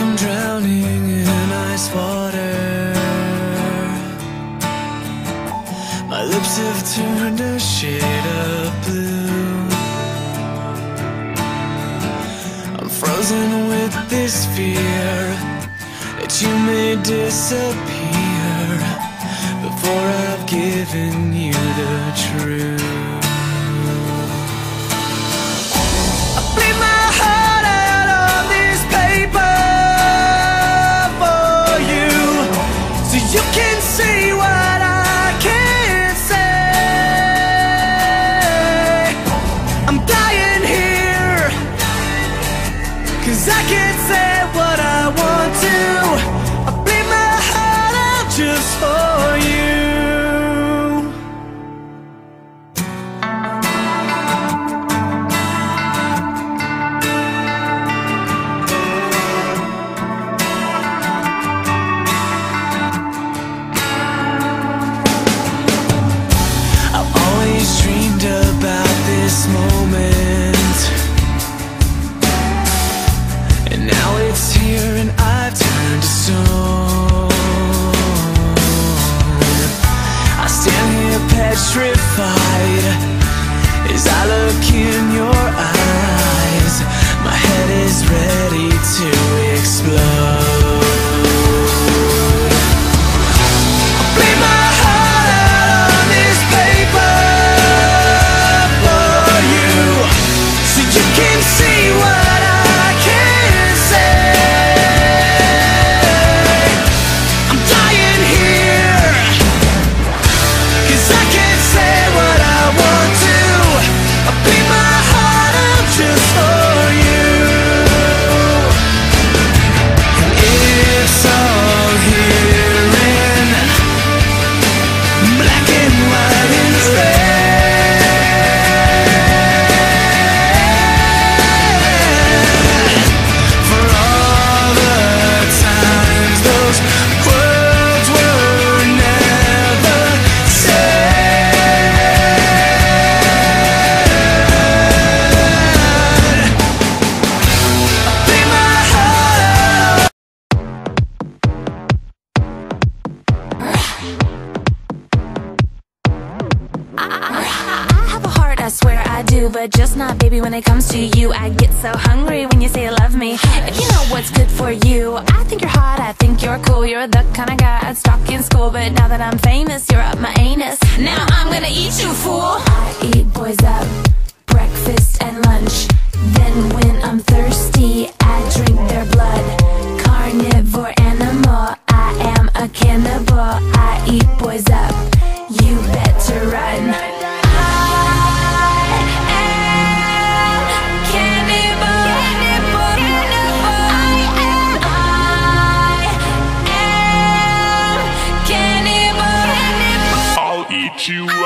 drowning in ice water. My lips have turned a shade of blue. I'm frozen with this fear that you may disappear before I've given you the truth. I bleed my heart out on this paper for you, so you can see what I can't say. I'm dying here, 'cause I can't say what I want to. I bleed my heart out just for you. I've always dreamed about this moment, and now it's here and I've turned to stone. I stand here petrified as I look in your eyes. My head is ready to explode. I bleed my heart out on this paper for you, so you can see what I can't say. I'm dying here, 'cause I can't say what I want to. I bleed my heart out just for you. And it's all here in black and white and red. For all the times those words were never said. Bleed my heart out. I have a heart, I swear I do, but just not, baby, when it comes to you. I get so hungry when you say you love me. If you know what's good for you, I think you're hot, I think you're cool. You're the kind of guy I'd stalk in school, but now that I'm famous, you're up my anus. Now I'm gonna eat you, fool. I eat boys up, breakfast and lunch. Then when I'm thirsty, I drink their blood. Carnivore animal, I am a cannibal. I eat boys up, you better run. I'll eat you.